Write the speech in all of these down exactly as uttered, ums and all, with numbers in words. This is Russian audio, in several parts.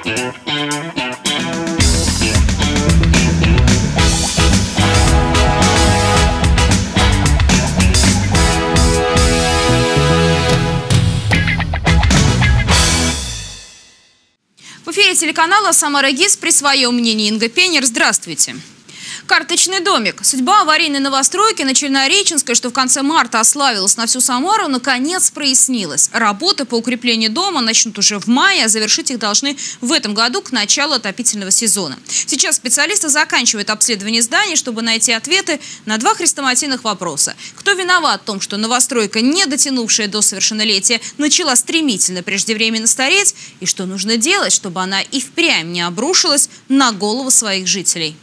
В эфире телеканала «Самара ГИС» при своем мнении Инга Пенер. Здравствуйте. Карточный домик. Судьба аварийной новостройки на Чернореченской, что в конце марта ославилась на всю Самару, наконец прояснилась. Работы по укреплению дома начнут уже в мае, а завершить их должны в этом году к началу отопительного сезона. Сейчас специалисты заканчивают обследование зданий, чтобы найти ответы на два хрестоматийных вопроса. Кто виноват в том, что новостройка, не дотянувшая до совершеннолетия, начала стремительно преждевременно стареть? И что нужно делать, чтобы она и впрямь не обрушилась на голову своих жителей?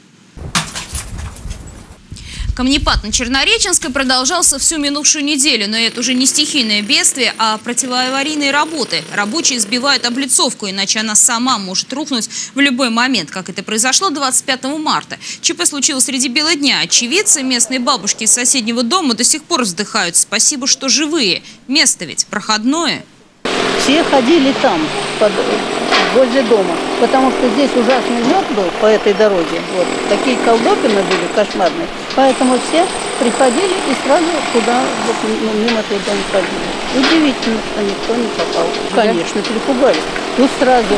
Камнепад на Чернореченской продолжался всю минувшую неделю, но это уже не стихийное бедствие, а противоаварийные работы. Рабочие сбивают облицовку, иначе она сама может рухнуть в любой момент, как это произошло двадцать пятого марта. ЧП случилось среди бела дня. Очевидцы, местные бабушки из соседнего дома до сих пор вздыхают. Спасибо, что живые. Место ведь проходное. Все ходили там, под, возле дома, потому что здесь ужасный лед был по этой дороге. Вот, такие колдобины были кошмарные. Поэтому все приходили и сразу туда, вот, ну, мимо этого дома ходили. Удивительно, что никто не попал. Конечно, перепугались. Тут сразу,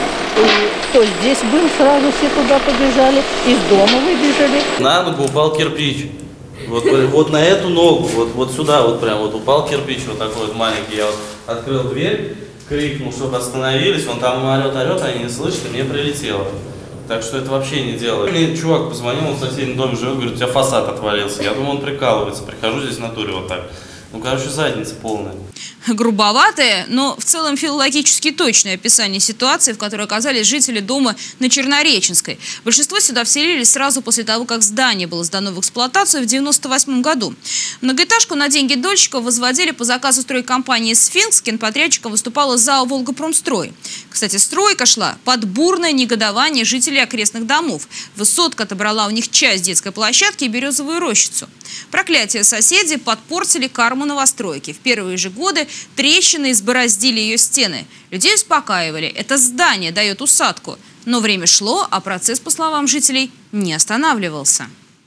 кто здесь был, сразу все туда побежали, из дома выбежали. На ногу упал кирпич. Вот, вот на эту ногу, вот, вот сюда вот прям вот упал кирпич, вот такой вот маленький. Я вот открыл дверь, крикнул, чтобы остановились, он там орет, орет, они не слышат, и мне прилетело. Так что это вообще не дело. Мне чувак позвонил, он в соседнем доме живет, говорит, у тебя фасад отвалился. Я думаю, он прикалывается, прихожу здесь в натуре вот так. Ну, короче, задница полная. Грубоватое, но в целом филологически точное описание ситуации, в которой оказались жители дома на Чернореченской. Большинство сюда вселились сразу после того, как здание было сдано в эксплуатацию в девяносто восьмом году. Многоэтажку на деньги дольщиков возводили по заказу стройкомпании «Сфинкс». Генподрядчиком выступала ЗАО «Волгопромстрой». Кстати, стройка шла под бурное негодование жителей окрестных домов. Высотка отобрала у них часть детской площадки и березовую рощицу. Проклятие соседей подпортили карму новостройки. В первые же годы трещины избороздили ее стены. Людей успокаивали. Это здание дает усадку. Но время шло, а процесс, по словам жителей, не останавливался.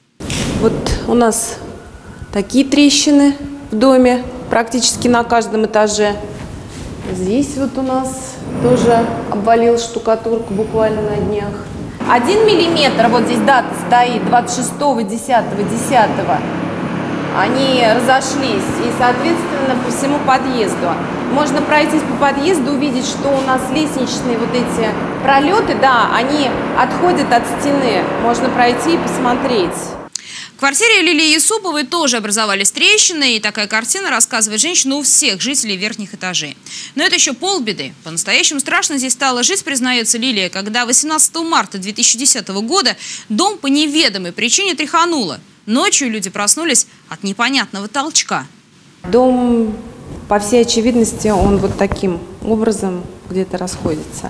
Вот у нас такие трещины в доме, практически на каждом этаже. Здесь вот у нас тоже обвалилась штукатурка буквально на днях. Один миллиметр, вот здесь дата стоит, двадцать шестого десятого десятого. Они разошлись, и, соответственно, по всему подъезду. Можно пройтись по подъезду, увидеть, что у нас лестничные вот эти пролеты, да, они отходят от стены. Можно пройти и посмотреть. В квартире Лилии Юсуповой тоже образовались трещины, и такая картина, рассказывает женщина, у всех жителей верхних этажей. Но это еще полбеды. По-настоящему страшно здесь стало жить, признается Лилия, когда восемнадцатого марта две тысячи десятого года дом по неведомой причине тряхануло. Ночью люди проснулись от непонятного толчка. Дом, по всей очевидности, он вот таким образом где-то расходится.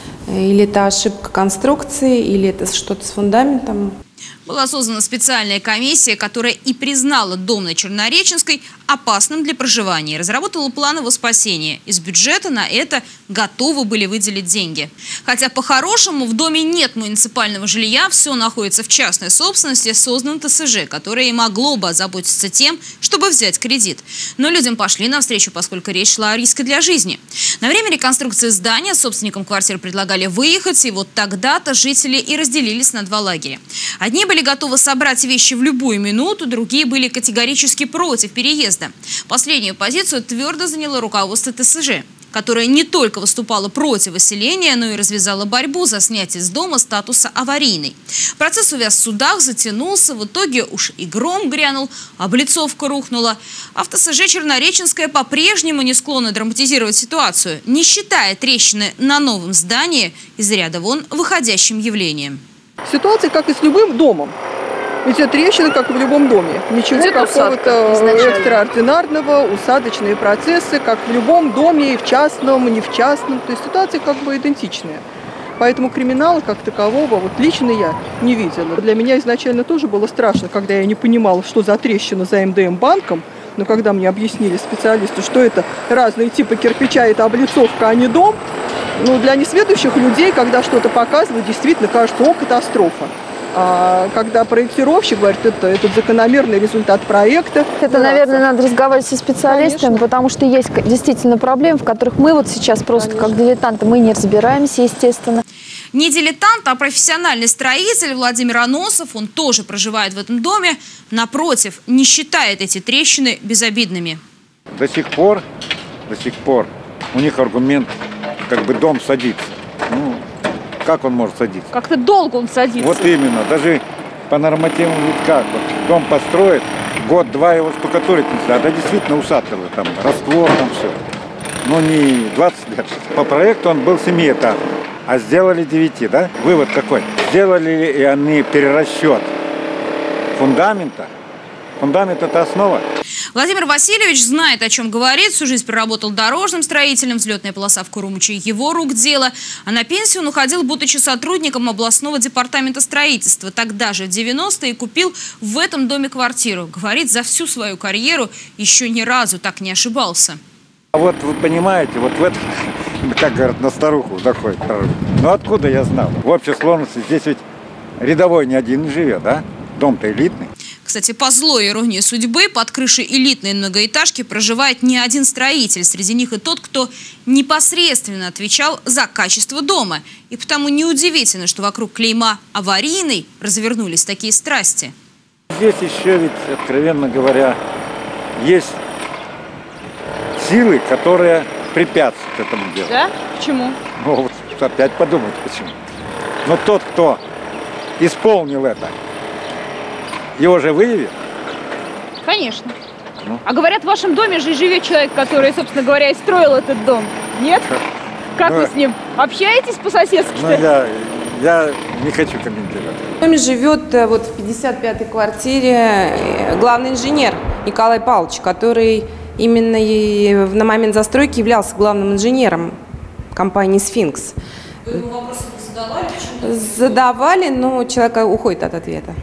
Или это ошибка конструкции, или это что-то с фундаментом. Была создана специальная комиссия, которая и признала дом на Чернореченской опасным для проживания. Разработала план его спасения. Из бюджета на это готовы были выделить деньги. Хотя по-хорошему в доме нет муниципального жилья, все находится в частной собственности, создан ТСЖ, которое и могло бы озаботиться тем, чтобы взять кредит. Но людям пошли навстречу, поскольку речь шла о риске для жизни. На время реконструкции здания собственникам квартир предлагали выехать, и вот тогда-то жители и разделились на два лагеря. Одни были готовы собрать вещи в любую минуту, другие были категорически против переезда. Последнюю позицию твердо заняло руководство ТСЖ, которое не только выступало против выселения, но и развязало борьбу за снятие с дома статуса аварийный. Процесс увяз в судах, затянулся, в итоге уж и гром грянул, облицовка рухнула. А в ТСЖ Чернореченская по-прежнему не склонна драматизировать ситуацию, не считая трещины на новом здании из ряда вон выходящим явлением. Ситуация как и с любым домом. Ведь это трещины, как и в любом доме. Ничего какого-то экстраординарного, усадочные процессы, как в любом доме, и в частном, и не в частном. То есть ситуация как бы идентичная. Поэтому криминала как такового вот лично я не видела. Для меня изначально тоже было страшно, когда я не понимала, что за трещина за эм дэ эм-банком. Но когда мне объяснили специалисты, что это разные типы кирпича, это облицовка, а не дом, Ну, для несведущих людей, когда что-то показывают, действительно кажется, о, катастрофа. А когда проектировщик говорит, это, это закономерный результат проекта. Это, наверное, надо разговаривать со специалистами, Конечно. Потому что есть действительно проблемы, в которых мы вот сейчас просто Конечно. Как дилетанты, мы не разбираемся, естественно. Не дилетант, а профессиональный строитель Владимир Аносов, он тоже проживает в этом доме, напротив, не считает эти трещины безобидными. До сих пор, до сих пор у них аргумент, как бы дом садится. Ну, как он может садиться? Как-то долго он садится. Вот именно. Даже по нормативам ведь как. Вот, дом построит, год-два его штукатурить нельзя. Да действительно усатывают, там, раствор, там все. Но не двадцать лет. По проекту он был семиэтажный, а сделали девяти, да? Вывод какой? Сделали и они перерасчет фундамента. Фундамент – это основа. Владимир Васильевич знает, о чем говорит. Всю жизнь проработал дорожным строителем. Взлетная полоса в Курумыче – его рук дело. А на пенсию он уходил, будучи сотрудником областного департамента строительства. Тогда же, в девяностые, купил в этом доме квартиру. Говорит, за всю свою карьеру еще ни разу так не ошибался. А вот вы понимаете, вот в этом, как говорят, на старуху заходит. Ну откуда я знал? В общей сложности здесь ведь рядовой ни один не живет, да? Дом-то элитный. Кстати, по злой иронии судьбы, под крышей элитной многоэтажки проживает не один строитель. Среди них и тот, кто непосредственно отвечал за качество дома. И потому неудивительно, что вокруг клейма «аварийный» развернулись такие страсти. Здесь еще ведь, откровенно говоря, есть силы, которые препятствуют этому делу. Да? Почему? Ну, вот опять подумать, почему. Но тот, кто исполнил это, его же выявят? Конечно. Ну. А говорят, в вашем доме же живет человек, который, собственно говоря, и строил этот дом. Нет? Как ну, вы с ним общаетесь по-соседски? Ну, я, я не хочу комментировать. В доме живет вот в пятьдесят пятой квартире главный инженер Николай Павлович, который именно и на момент застройки являлся главным инженером компании «Сфинкс». Вы ему вопросы задавали? Задавали, но человек уходит от ответа.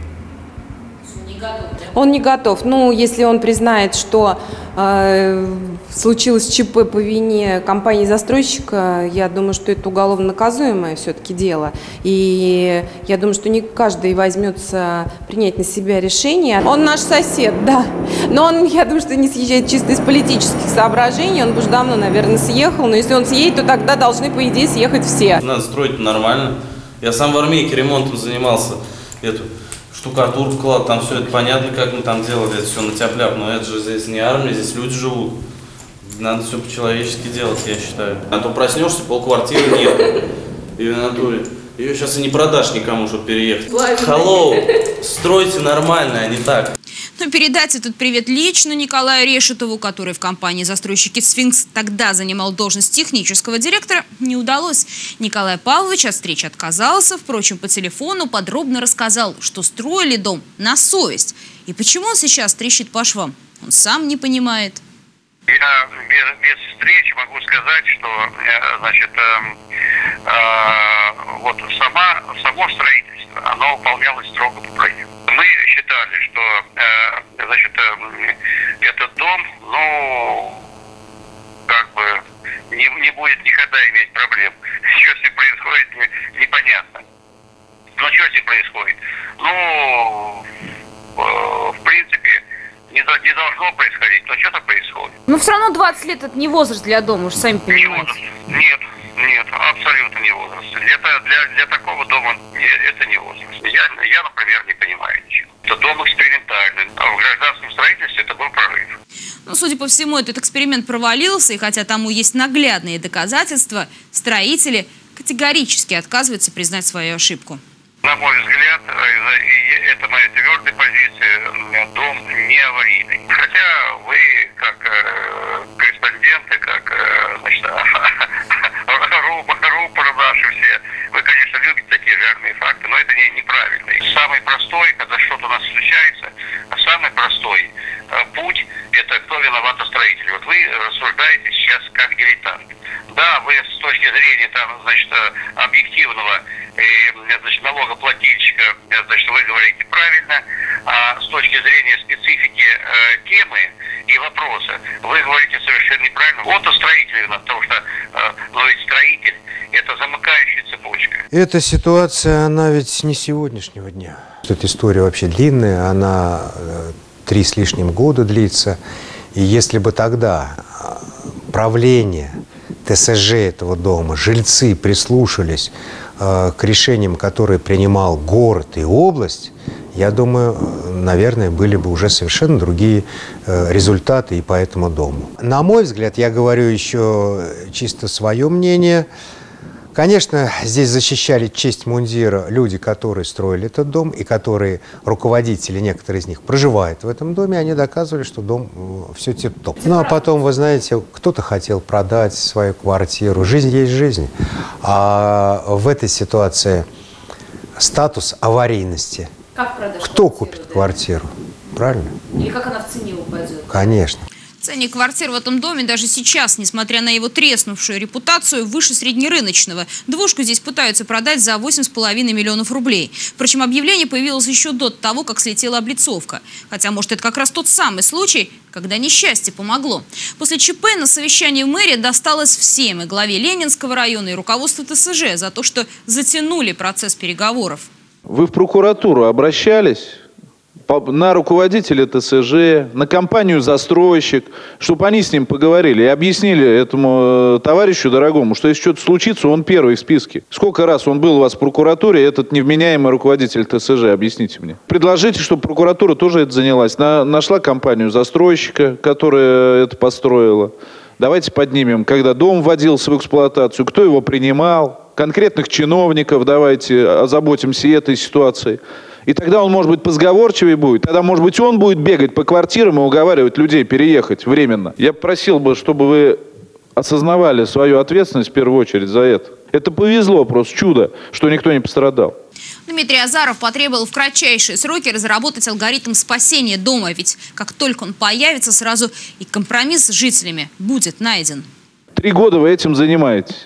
Он не готов. Ну, если он признает, что э, случилось ЧП по вине компании-застройщика, я думаю, что это уголовно наказуемое все-таки дело. И я думаю, что не каждый возьмется принять на себя решение. Он наш сосед, да. Но он, я думаю, что не съезжает чисто из политических соображений. Он бы уже давно, наверное, съехал. Но если он съедет, то тогда должны, по идее, съехать все. Надо строить нормально. Я сам в армейке ремонтом занимался. Эту штукатурку клад, там все это понятно, как мы там делали, это все на тяп-ляп, но это же здесь не армия, здесь люди живут. Надо все по-человечески делать, я считаю. А то проснешься, полквартиры нет. И в натуре. Ее сейчас и не продашь никому, чтобы переехать. Hello, стройте нормально, а не так. Но передать этот привет лично Николаю Решетову, который в компании застройщики «Сфинкс» тогда занимал должность технического директора, не удалось. Николай Павлович от встречи отказался. Впрочем, по телефону подробно рассказал, что строили дом на совесть. И почему он сейчас трещит по швам, он сам не понимает. Я без, без встречи могу сказать, что значит, э, э, вот сама, само строительство, оно выполнялось строго по проекту. Мы считали, что э, значит, э, этот дом, ну, как бы не, не будет никогда иметь проблем. Что с ним происходит, не, непонятно. Но что с ним происходит? Ну, э, в принципе, не, не должно происходить, но что-то происходит. Но все равно двадцать лет это не возраст для дома, уж сами понимаете. Нет, нет, абсолютно не возраст. Для, для, для такого дома это не возраст. Я, я, например, не понимаю ничего. Это дом экспериментальный, а в гражданском строительстве это был прорыв. Но, судя по всему, этот эксперимент провалился, и хотя тому есть наглядные доказательства, строители категорически отказываются признать свою ошибку. На мой взгляд, это моя твердая позиция, дом не аварийный. Хотя вы, как э, корреспонденты, как э, значит, рупоры наши все, вы, конечно, любите такие верные факты, но это не, неправильно. Самый простой, когда что-то у нас случается, самый простой э, путь – это кто виноват строитель. Вот вы рассуждаете сейчас как дилетант. Да, вы с точки зрения там, значит, объективного значит, налогоплательщика, значит, вы говорите правильно, а с точки зрения специфики э, темы и вопросы. Вы говорите совершенно неправильно. Вот у строителей, потому что но ведь строитель – это замыкающая цепочка. Эта ситуация, она ведь не сегодняшнего дня. Эта история вообще длинная, она три с лишним года длится. И если бы тогда правление, ТСЖ этого дома, жильцы прислушались э, к решениям, которые принимал город и область, я думаю, наверное, были бы уже совершенно другие э, результаты и по этому дому. На мой взгляд, я говорю еще чисто свое мнение, конечно, здесь защищали честь мундира люди, которые строили этот дом и которые, руководители, некоторые из них, проживают в этом доме, они доказывали, что дом э, все тип-топ. Ну, а потом, вы знаете, кто-то хотел продать свою квартиру. Жизнь есть жизнь. А в этой ситуации статус аварийности. Как продашь Кто квартиру, купит да? квартиру? Правильно? Или как она в цене упадет? Конечно. Ценник квартир в этом доме даже сейчас, несмотря на его треснувшую репутацию, выше среднерыночного. Двушку здесь пытаются продать за восемь с половиной миллионов рублей. Впрочем, объявление появилось еще до того, как слетела облицовка. Хотя, может, это как раз тот самый случай, когда несчастье помогло. После ЧП на совещании в мэрии досталось всем, и главе Ленинского района, и руководству ТСЖ, за то, что затянули процесс переговоров. Вы в прокуратуру обращались? На руководителя ТСЖ, на компанию «Застройщик», чтобы они с ним поговорили и объяснили этому товарищу дорогому, что если что-то случится, он первый в списке. Сколько раз он был у вас в прокуратуре, этот невменяемый руководитель ТСЖ, объясните мне. Предложите, чтобы прокуратура тоже это занялась. На, нашла компанию «Застройщика», которая это построила. Давайте поднимем, когда дом вводился в эксплуатацию, кто его принимал, конкретных чиновников, давайте озаботимся этой ситуацией. И тогда он, может быть, позговорчивее будет. Тогда, может быть, он будет бегать по квартирам и уговаривать людей переехать временно. Я просил бы, чтобы вы осознавали свою ответственность в первую очередь за это. Это повезло, просто чудо, что никто не пострадал. Дмитрий Азаров потребовал в кратчайшие сроки разработать алгоритм спасения дома. Ведь как только он появится, сразу и компромисс с жителями будет найден. Три года вы этим занимаетесь.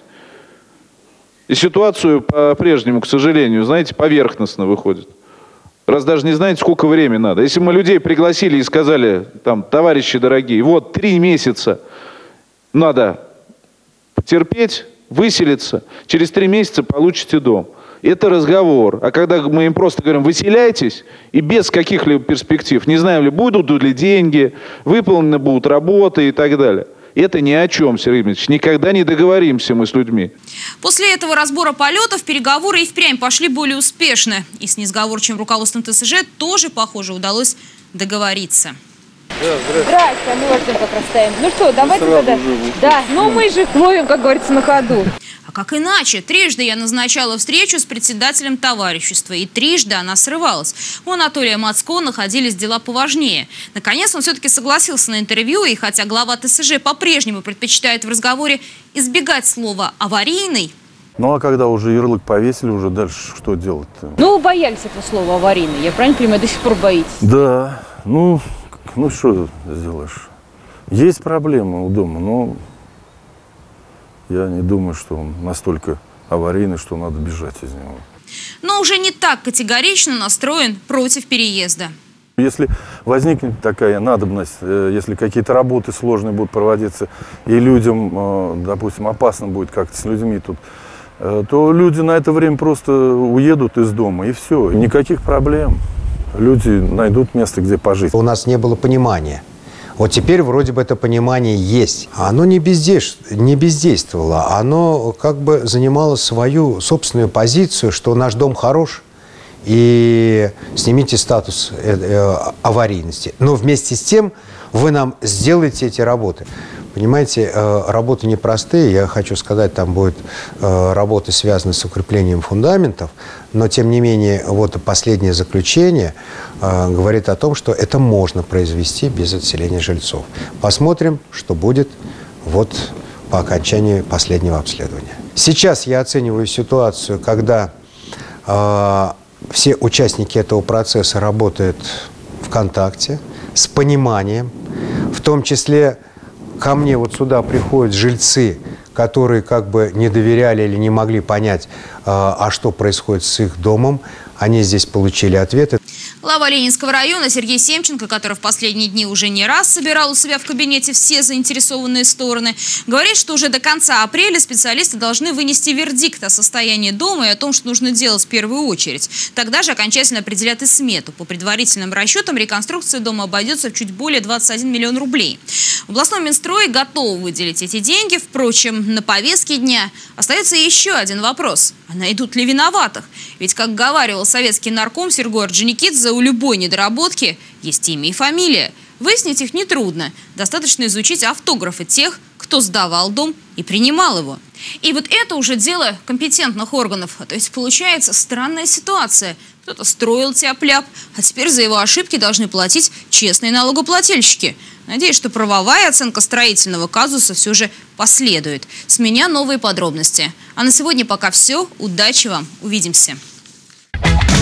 И ситуацию по-прежнему, к сожалению, знаете, поверхностно выходит. Раз даже не знаете, сколько времени надо. Если мы людей пригласили и сказали, там, товарищи дорогие, вот три месяца надо терпеть, выселиться, через три месяца получите дом. Это разговор. А когда мы им просто говорим, выселяйтесь, и без каких-либо перспектив, не знаем ли, будут ли деньги, выполнены будут работы и так далее. Это ни о чем, Сергей Дмитриевич. Никогда не договоримся мы с людьми. После этого разбора полетов переговоры и впрямь пошли более успешно. И с несговорчивым руководством ТСЖ тоже, похоже, удалось договориться. Да, здрасте. Здрасте, а мы вас ждем как раз стоим. Ну что, давайте тогда. Да, но мы же ловим, как говорится, на ходу. А как иначе? Трижды я назначала встречу с председателем товарищества, и трижды она срывалась. У Анатолия Мацко находились дела поважнее. Наконец он все-таки согласился на интервью, и хотя глава ТСЖ по-прежнему предпочитает в разговоре избегать слова «аварийный», ну а когда уже ярлык повесили, уже дальше что делать-то? Ну, боялись этого слова «аварийный». Я правильно понимаю, до сих пор боитесь? Да, ну... Ну, что сделаешь? Есть проблемы у дома, но я не думаю, что он настолько аварийный, что надо бежать из него. Но уже не так категорично настроен против переезда. Если возникнет такая надобность, если какие-то работы сложные будут проводиться, и людям, допустим, опасно будет как-то с людьми тут, то люди на это время просто уедут из дома, и все, никаких проблем. Люди найдут место, где пожить. У нас не было понимания. Вот теперь вроде бы это понимание есть. Оно не, бездейств... не бездействовало. Оно как бы занимало свою собственную позицию, что наш дом хорош, и снимите статус аварийности. Но вместе с тем вы нам сделаете эти работы. Понимаете, работы непростые. Я хочу сказать, там будет работы, связанные с укреплением фундаментов. Но, тем не менее, вот последнее заключение говорит о том, что это можно произвести без отселения жильцов. Посмотрим, что будет вот по окончании последнего обследования. Сейчас я оцениваю ситуацию, когда э, все участники этого процесса работают в контакте, с пониманием, в том числе ко мне вот сюда приходят жильцы, которые как бы не доверяли или не могли понять, а что происходит с их домом. Они здесь получили ответы. Глава Ленинского района Сергей Семченко, который в последние дни уже не раз собирал у себя в кабинете все заинтересованные стороны, говорит, что уже до конца апреля специалисты должны вынести вердикт о состоянии дома и о том, что нужно делать в первую очередь. Тогда же окончательно определят и смету. По предварительным расчетам реконструкция дома обойдется в чуть более двадцать один миллион рублей. В областном Минстрое готовы выделить эти деньги. Впрочем, на повестке дня остается еще один вопрос. А найдут ли виноватых? Ведь, как говаривал советский нарком Сергей Орджоникидзе, у любой недоработки есть имя и фамилия. Выяснить их нетрудно. Достаточно изучить автографы тех, кто сдавал дом и принимал его. И вот это уже дело компетентных органов. То есть получается странная ситуация. Кто-то строил тяп-ляп, а теперь за его ошибки должны платить честные налогоплательщики. Надеюсь, что правовая оценка строительного казуса все же последует. С меня новые подробности. А на сегодня пока все. Удачи вам. Увидимся.